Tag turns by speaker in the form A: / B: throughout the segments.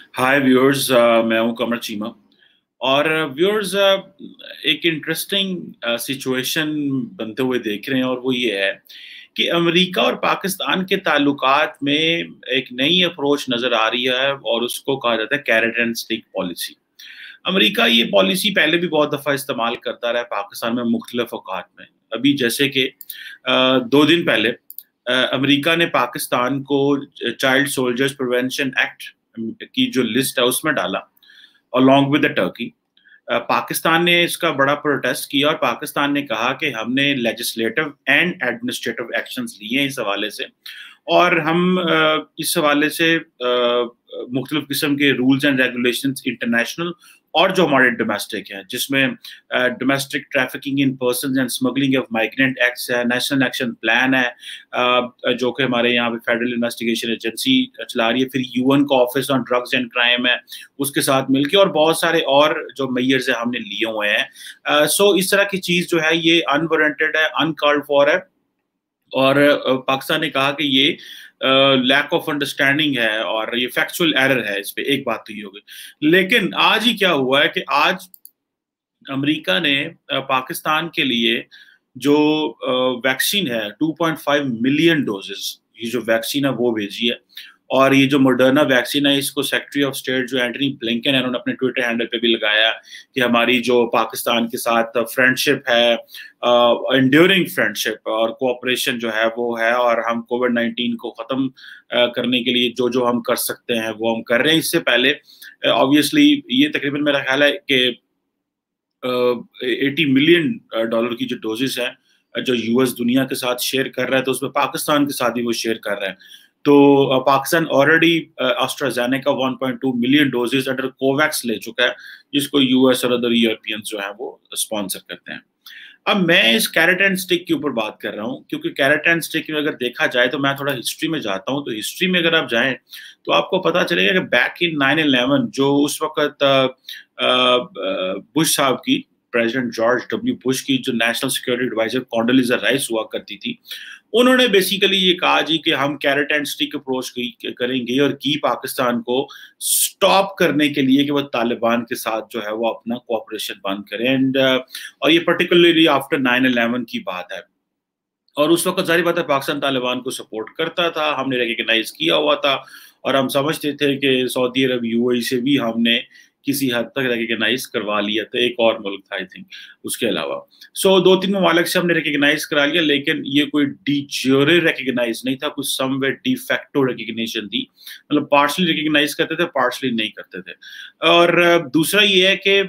A: हाय viewers, मैं हूं कमर चीमा। और व्यूअर्स, एक इंटरेस्टिंग सिचुएशन बनते हुए देख रहे हैं, और वो ये है कि अमेरिका और पाकिस्तान के ताल्लुकात में एक नई अप्रोच नजर आ रही है, और उसको कहा जाता है carrot and stick policy. America ये पॉलिसी पहले भी बहुत दफा इस्तेमाल करता रहा है पाकिस्तान में मुख्तलिफ औकात में। अभी जैसे कि 2 दिन पहले अमेरिका ने पाकिस्तान को चाइल्ड सोल्जर्स प्रिवेंशन एक्ट की जो लिस्ट है उसमें डाला, along with the Turkey. Pakistan ने इसका बड़ा प्रोटेस्ट किया, और पाकिस्तान ने कहा कि हमने लेजिस्लेटिव एंड एडमिनिस्ट्रेटिव एक्शंस लिए हैं इस हवाले से, और हम इस हवाले से मुख्तलिफ किस्म के रूल्स एंड रेगुलेशंस इंटरनेशनल और जो हमारे डोमेस्टिक हैं, जिसमें domestic trafficking in person and smuggling of migrant acts है, नेशनल एक्शन प्लान है, जो कि हमारे यहाँ पे फेडरल इन्वेस्टिगेशन एजेंसी चला रही है, फिर यूएन का office on drugs and crime है, उसके साथ मिलकर, और बहुत सारे और जो मेयर्स है हमने लिए हुए हैं। सो इस तरह की चीज जो है ये अनवारंटेड है, अनकॉल्ड फॉर है, और पाकिस्तान ने कहा कि ये लैक ऑफ अंडरस्टैंडिंग है और ये फैक्चुअल एरर है। इस पे एक बात तो ये हो गई, लेकिन आज ही क्या हुआ है कि आज अमेरिका ने पाकिस्तान के लिए जो वैक्सीन है 2.5 मिलियन डोजेस, ये जो वैक्सीन है वो भेजी है। और ये जो मॉडर्ना वैक्सीन है, इसको सेक्रेटरी ऑफ स्टेट जो एंटनी ब्लिंकन है, उन्होंने अपने ट्विटर हैंडल पे भी लगाया कि हमारी जो पाकिस्तान के साथ फ्रेंडशिप है, एंड्योरिंग फ्रेंडशिप और कोऑपरेशन जो है वो है, और हम कोविड-19 को ख़त्म करने के लिए जो जो हम कर सकते हैं वो हम कर रहे हैं। इससे पहले ऑब्वियसली ये तकरीबन मेरा ख्याल है कि $80 मिलियन की जो डोजेस हैं जो यूएस दुनिया के साथ शेयर कर रहा है, तो उसमें पाकिस्तान के साथ भी वो शेयर कर रहा है। तो Pakistan already AstraZeneca 1.2 million doses under COVAX ले चुका है, जिसको यूएस और अदर यूरोपियंस जो है वो स्पॉन्सर करते हैं। अब मैं इस कैरेट एंड स्टिक के ऊपर बात कर रहा हूँ, क्योंकि कैरेट एंड स्टिक में अगर देखा जाए तो मैं थोड़ा हिस्ट्री में जाता हूँ। तो हिस्ट्री में अगर आप जाएं तो आपको पता चलेगा कि बैक इन 9/11 जो उस वक्त बुश साहब की, प्रेसिडेंट जॉर्ज डब्ल्यू बुश की जो national security adviser Condoleezza Rice हुआ करती थी, उन्होंने बेसिकली ये कहा जी कि हम कैरेट एंड स्टिक अप्रोच करेंगे, और की पाकिस्तान को स्टॉप करने के लिए कि वो तालिबान के साथ जो है वो अपना कोऑपरेशन बंद करें। एंड और ये पर्टिकुलरली आफ्टर 9/11 की बात है, और उस वक्त जारी बात है पाकिस्तान तालिबान को सपोर्ट करता था, हमने रिकग्नाइज किया हुआ था, और हम समझते थे कि सऊदी अरब यूएई से भी हमने किसी हद तक रिकग्नाइज करवा लिया था, एक और मुल्क था आई थिंक उसके अलावा। सो 2-3 ममालिक से हमने रिकग्नाइज करा लिया, लेकिन ये कोई डी ज्योरे रिकग्नाइज नहीं था, कुछ समवे डी फैक्टो रिकग्निशन थी, मतलब पार्शली रिकग्नाइज करते थे, पार्शली नहीं करते थे। और दूसरा ये है कि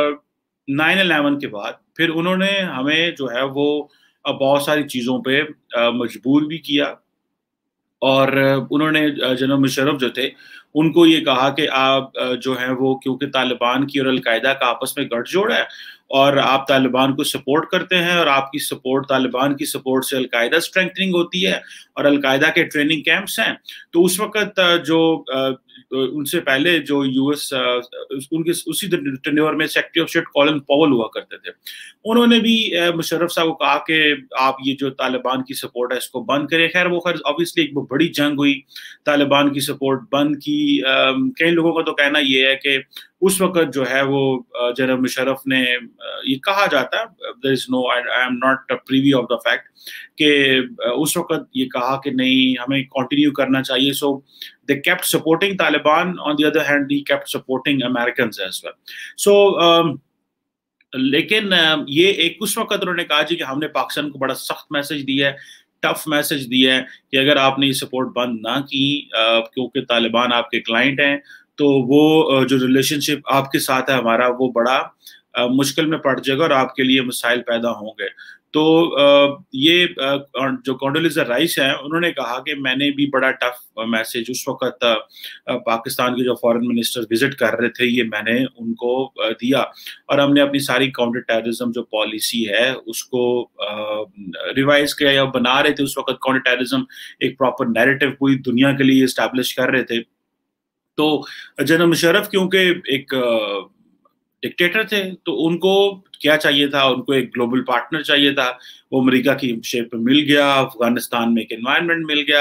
A: 9/11 के बाद फिर उन्होंने हमें जो है वो बहुत सारी चीज़ों पे मजबूर भी किया, और उन्होंने जनरल मुशर्रफ जो थे उनको ये कहा कि आप जो है वो, क्योंकि तालिबान की और अलकायदा का आपस में गठजोड़ है, और आप तालिबान को सपोर्ट करते हैं, और आपकी सपोर्ट, तालिबान की सपोर्ट से अलकायदा स्ट्रेंथनिंग होती है और अलकायदा के ट्रेनिंग कैंप्स हैं। तो उस वक्त जो उनसे पहले जो यूएस उनके उसी टेन्योर में secretary of state Colin Powell हुआ करते थे, उन्होंने भी मुशर्रफ साहब को कहा कि आप ये जो तालिबान की सपोर्ट है इसको बंद करें। खैर वो खैर ऑब्वियसली एक बड़ी जंग हुई, तालिबान की सपोर्ट बंद की। कई लोगों का तो कहना ये है कि उस वक्त जो है वो जनरल मुशर्रफ ने ये कहा जाता है, there is no, I am not privy of the fact, कि उस वक्त ये कहा कि नहीं, हमें कंटिन्यू करना चाहिए। So they kept supporting Taliban, on the other hand they kept supporting Americans as well. So लेकिन ये एक उस वक्त उन्होंने कहा जी कि हमने पाकिस्तान को बड़ा सख्त मैसेज दिया है, टफ मैसेज दिया है कि अगर आपने ये सपोर्ट बंद ना की, क्योंकि तालिबान आपके क्लाइंट हैं, तो वो जो रिलेशनशिप आपके साथ है हमारा, वो बड़ा मुश्किल में पड़ जाएगा और आपके लिए मसाइल पैदा होंगे। तो ये जो कॉन्डोलीजा राइस हैं, उन्होंने कहा कि मैंने भी बड़ा टफ मैसेज उस वक्त पाकिस्तान के जो फॉरेन मिनिस्टर विजिट कर रहे थे, ये मैंने उनको दिया, और हमने अपनी सारी काउंटर टेररिज्म जो पॉलिसी है उसको रिवाइज किया, या बना रहे थे उस वक्त काउंटर टेररिज्म एक प्रॉपर नैरेटिव पूरी दुनिया के लिए एस्टैब्लिश कर रहे थे। तो जनरल मुशर्रफ क्योंकि एक डिक्टेटर थे, तो उनको क्या चाहिए था, उनको एक ग्लोबल पार्टनर चाहिए था। वो अमेरिका की शेप में मिल गया, अफगानिस्तान में एक एनवायरनमेंट मिल गया,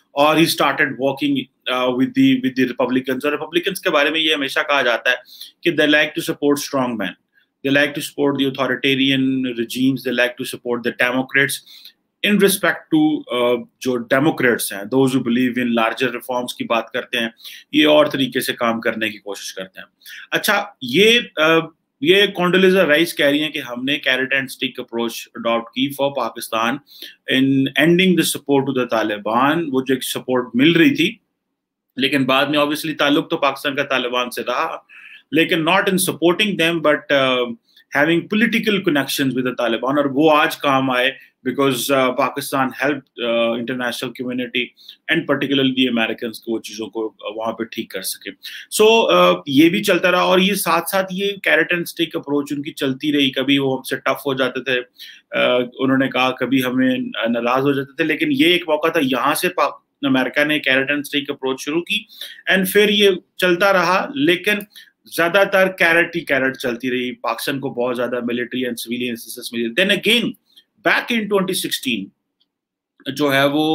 A: اور he started working with the Republicans. اور Republicans کے بارے میں یہ ہمیشہ کہا جاتا ہے کہ they like to support strong men, they like to support the authoritarian regimes, they like to support the Democrats in respect to جو ڈیموکریٹس ہیں, those who believe in larger reforms کی بات کرتے ہیں, یہ اور طریقے سے کام کرنے کی کوشش کرتے ہیں. اچھا, یہ کونڈولیزا رائس کہہ رہی ہیں کہ ہم نے carrot and stick approach adopt کی for Pakistan in ending the support to the Taliban. وہ جو ایک سپورٹ مل رہی تھی, لیکن بعد میں obviously تعلق تو پاکستان کا طالبان سے رہا, لیکن not in supporting them but having political connections with the Taliban. اور وہ آج کام آئے because Pakistan helped international community and particularly the Americans کو وہ چیزوں کو وہاں پہ ٹھیک کر سکے. So یہ بھی چلتا رہا, اور یہ ساتھ ساتھ یہ کیرٹ اینڈ اسٹک اپروچ ان کی چلتی رہی. کبھی وہ ہم سے ٹف ہو جاتے تھے, انہوں نے کہا, کبھی ہمیں ناراض ہو جاتے تھے, لیکن یہ ایک موقع تھا یہاں سے امریکہ نے کیرٹ اینڈ اسٹک اپروچ شروع کی اینڈ پھر یہ چلتا رہا. لیکن زیادہ تر کیرٹ ہی کیرٹ چلتی رہی, پاکستان کو بہت زیادہ ملٹری اینڈ سویلین اسسٹنس ملی. دین اگین بیک ان 2016 جو ہے وہ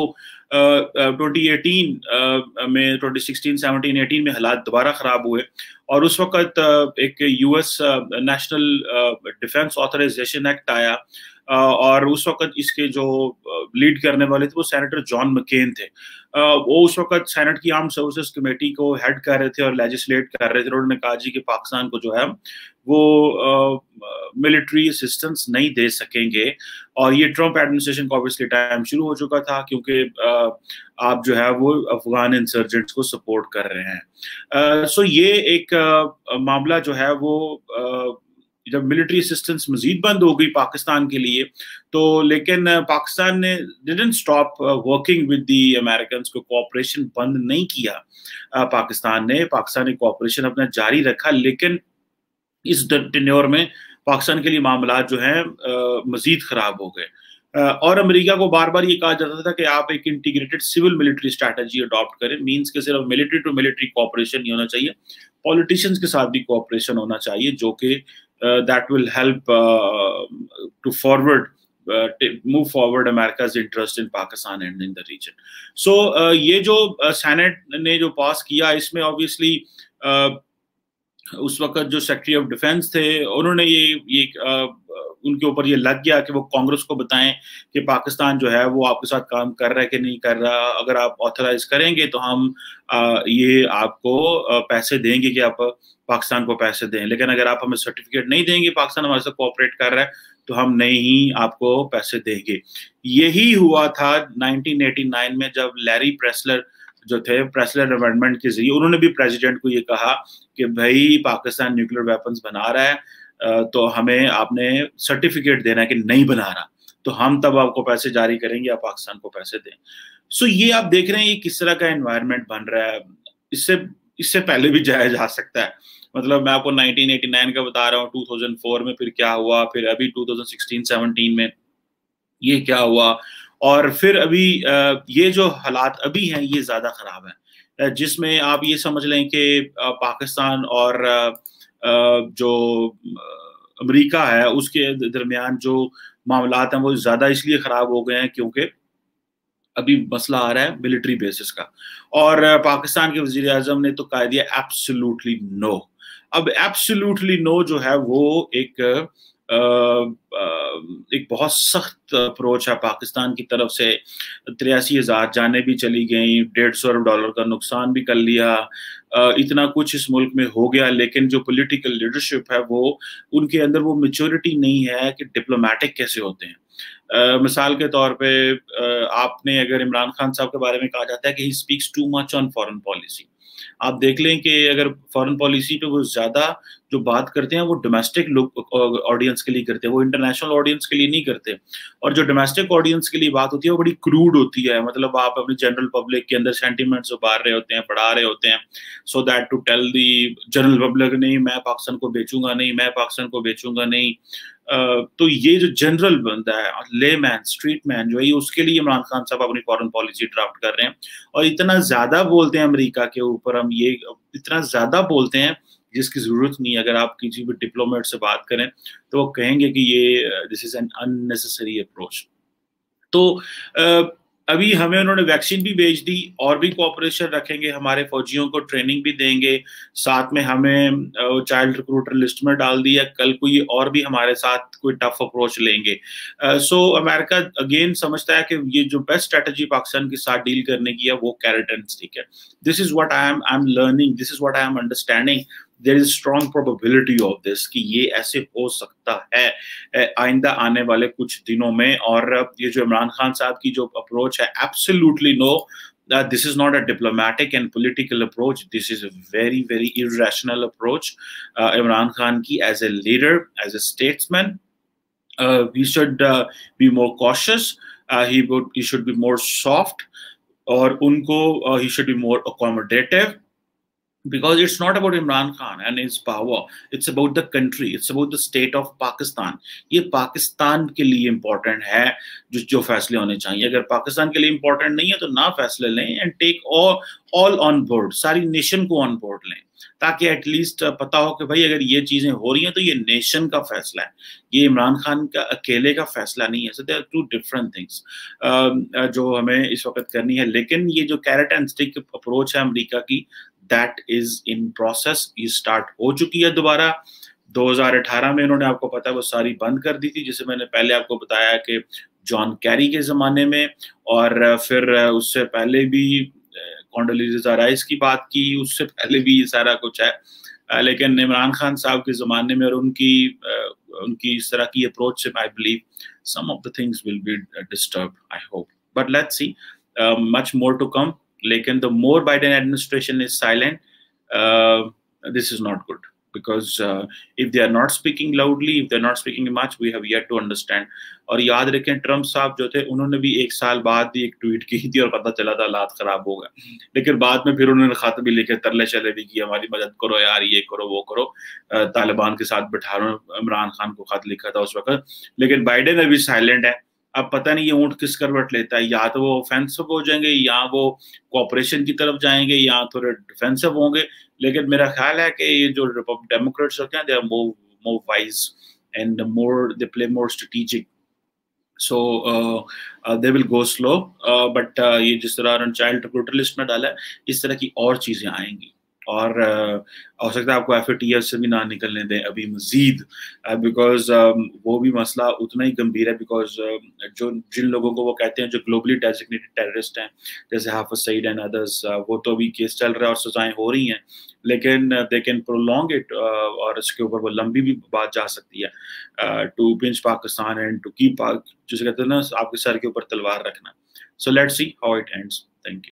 A: 2018 میں 2016 17 18 میں حالات دوبارہ خراب ہوئے, اور اس وقت ایک U S National Defense Authorization Act آیا, اور اس وقت اس کے جو لیڈ کرنے والے تھے وہ سینیٹر جان مکین تھے. وہ اس وقت سینٹ کی آرم سروسز کمیٹی کو ہیڈ کر رہے تھے اور لیجسلیٹ کر رہے تھے. انہوں نے کہا جی کہ پاکستان کو جو ہے وہ ملٹری اسسٹنس نہیں دے سکیں گے, اور یہ ٹرمپ ایڈمنسٹریشن کو obviously ٹائم شروع ہو چکا تھا کیونکہ آپ جو ہے وہ افغان انسرجنٹس کو سپورٹ کر رہے ہیں. سو یہ ایک معاملہ جو ہے وہ جب ملٹری اسسٹنس مزید بند ہو گئی پاکستان کے لیے تو, لیکن پاکستان نے didn't stop working with the Americans, کو کوآپریشن بند نہیں کیا پاکستان نے کوآپریشن اپنا جاری رکھا. لیکن اس ٹینیور میں پاکستان کے لیے معاملات جو ہیں مزید خراب ہو گئے, اور امریکہ کو بار بار یہ کہا جاتا تھا کہ آپ ایک integrated civil military strategy adopt کریں. مینس کہ صرف ملٹری ٹو ملٹری کوآپریشن نہیں ہونا چاہیے, پولیٹیشینز کے ساتھ بھی کوآپریشن ہونا چاہیے, جو کہ that will help to move forward America's interest in Pakistan and in the region. So یہ جو سینٹ نے جو پاس کیا, اس میں obviously اس وقت جو سیکرٹری آف ڈیفینس تھے انہوں نے یہ ان کے اوپر یہ لگ گیا کہ وہ کانگریس کو بتائیں کہ پاکستان جو ہے وہ آپ کے ساتھ کام کر رہا ہے کہ نہیں کر رہا. اگر آپ آتھرائز کریں گے تو ہم یہ آپ کو پیسے دیں گے کہ آپ پاکستان کو پیسے دیں, لیکن اگر آپ ہمیں سرٹیفکیٹ نہیں دیں گے پاکستان ہمارے ساتھ کوآپریٹ کر رہا ہے تو ہم نہیں آپ کو پیسے دیں گے. یہی ہوا تھا 1989 میں جب لیری پریسلر جو تھے, پریسلر امینڈمنٹ کے ذریعے انہوں نے بھی پریزیڈنٹ کو یہ کہا کہ بھائی پاکستان نیوکلیر ویپنز بنا رہا ہے تو ہمیں آپ نے سرٹیفکیٹ دینا ہے کہ نہیں بنا رہا, تو ہم تب آپ کو پیسے جاری کریں گے, آپ پاکستان کو پیسے دیں. سو یہ آپ دیکھ رہے ہیں یہ کس طرح کا انوائرمنٹ بن رہا ہے. اس سے پہلے بھی جایا جا سکتا ہے, مطلب میں آپ کو 1989 کا بتا رہا ہوں, 2004 میں پھر کیا ہوا, پھر ابھی 2016-17 میں یہ کیا ہوا, اور پھر ابھی یہ جو حالات ابھی ہیں یہ زیادہ خراب ہیں, جس میں آپ یہ سمجھ لیں کہ پاکستان اور جو امریکہ ہے اس کے درمیان جو معاملات ہیں وہ زیادہ اس لیے خراب ہو گئے ہیں کیونکہ ابھی مسئلہ آ رہا ہے ملٹری بیسس کا, اور پاکستان کے وزیر اعظم نے تو کہہ دیا ایبسلیوٹلی نو. اب ایبسلیوٹلی نو جو ہے وہ ایک بہت سخت اپروچ ہے پاکستان کی طرف سے. 83,000 جانیں بھی چلی گئیں, $150 ارب کا نقصان بھی کر لیا, اتنا کچھ اس ملک میں ہو گیا, لیکن جو پولیٹیکل لیڈرشپ ہے وہ ان کے اندر وہ میچورٹی نہیں ہے کہ ڈپلومیٹک کیسے ہوتے ہیں. مثال کے طور پہ آپ نے اگر عمران خان صاحب کے بارے میں کہا جاتا ہے کہ he speaks too much on foreign policy, آپ دیکھ لیں کہ اگر فارن پالیسی پہ وہ زیادہ جو بات کرتے ہیں وہ ڈومیسٹک آڈینس کے لیے کرتے ہیں, وہ انٹرنیشنل آڈینس کے لیے نہیں کرتے. اور جو ڈومیسٹک آڈینس کے لیے بات ہوتی ہے وہ بڑی کروڈ ہوتی ہے, مطلب آپ اپنی جنرل پبلک کے اندر سینٹیمنٹس ابار رہے ہوتے ہیں, پڑھا رہے ہوتے ہیں, so that to tell the general public نہیں میں پاکستان کو بیچوں گا نہیں, میں پاکستان کو بیچوں گا نہیں. تو یہ جو جنرل بندہ ہے, لے مین, اسٹریٹ مین جو ہے, اس کے لیے عمران خان صاحب اپنی فارن پالیسی ڈرافٹ کر رہے ہیں, اور اتنا زیادہ بولتے ہیں امریکہ کے اوپر, ہم یہ اتنا زیادہ بولتے ہیں جس کی ضرورت نہیں. اگر آپ کسی بھی ڈپلومیٹ سے بات کریں تو وہ کہیں گے کہ یہ this is an unnecessary approach. تو अभी हमें उन्होंने वैक्सीन भी भेज दी और भी कोऑपरेशन रखेंगे, हमारे फौजियों को ट्रेनिंग भी देंगे, साथ में हमें चाइल्ड रिक्रूटर लिस्ट में डाल दिया, कल कोई और भी हमारे साथ कोई टफ अप्रोच लेंगे। सो अमेरिका अगेन समझता है कि ये जो बेस्ट स्ट्रेटजी पाकिस्तान के साथ डील करने की है वो कैरेट एंड स्टिक है। This is what I am learning, this is what I am understanding, there is strong probability of this कि ये ऐसे हो सकता है आइंदा आने वाले कुछ दिनों में। और ये जो इमरान खान साहब की जो अप्रोच है, absolutely no, this is not a diplomatic and political approach, this is a very very irrational approach. Imran Khan ki as a leader, as a statesman, he should be more cautious, he should be more soft, और उनको he should be more accommodative, because it's not about Imran Khan and his power, it's about the country, it's about the state of Pakistan. ये पाकिस्तान के लिए important है जो फैसले होने चाहिए। अगर पाकिस्तान के लिए इम्पोर्टेंट नहीं है तो ना फैसले लें, and take all on board, सारी नेशन को ऑन बोर्ड लें, ताकि एटलीस्ट पता हो कि भाई अगर ये चीजें हो रही हैं तो ये नेशन का फैसला है, ये इमरान खान का अकेले का फैसला नहीं है। So there are two different things जो हमें इस वक्त करनी है। लेकिन ये जो कैरेट एंड स्टिक अप्रोच है अमेरिका की, दैट इज इन प्रोसेस, ये स्टार्ट हो चुकी है दोबारा। 2018 में इन्होंने, आपको पता है, वो सारी बंद कर दी थी, जिसे मैंने पहले आपको बताया कि जॉन कैरी के जमाने में, और फिर उससे पहले भी कॉन्डोलीज़ा राइस की बात की, उससे पहले भी ये सारा कुछ है। लेकिन इमरान खान साहब के ज़माने में और उनकी इस तरह की अप्रोच से I believe some of the things will be disturb, I hope, but let's see, much more to come. लेकिन the more Biden administration is silent, this is not good, because if they are not speaking loudly, if they are not speaking much, we have yet to understand. और याद रखें, Trump साहब जो थे उन्होंने भी 1 साल बाद ही एक ट्वीट की थी और पता चला था हालात खराब हो गए, लेकिन बाद में फिर उन्होंने खत भी लिखे, तरले चले भी कि हमारी मदद करो यार, ये करो वो करो, तालिबान के साथ बैठा रहे, इमरान खान को खत लिखा था उस वक्त। लेकिन बाइडेन अभी साइलेंट है। अब पता नहीं ये ऊंट किस करवट लेता है, या तो वो ऑफेंसिव हो जाएंगे, या वो कोऑपरेशन की तरफ जाएंगे, या थोड़े डिफेंसिव होंगे। लेकिन मेरा ख्याल है कि ये जो डेमोक्रेट्स होते हैं, they are more wise and they play more strategic, so they will go slow, but ये जिस तरह उन्होंने चाइल्ड रिक्रूटर लिस्ट में डाला है, इस तरह की और चीजें आएंगी, और हो सकता है आपको FATF से भी ना निकलने दें अभी मजीद, बिकॉज वो भी मसला उतना ही गंभीर है। बिकॉज जिन लोगों को वो कहते हैं जो ग्लोबली डेजिग्नेटेड टेररिस्ट हैं, जैसे हाफिज सईद एंड अदर्स, वो तो अभी केस चल रहा है और सजाएं हो रही हैं, लेकिन दे कैन प्रोलॉन्ग इट, और इसके ऊपर वो लंबी भी बात जा सकती है, to pinch Pakistan and to keep, जिसे कहते हैं ना, आपके सर के ऊपर तलवार रखना। So let's see how it ends. Thank you.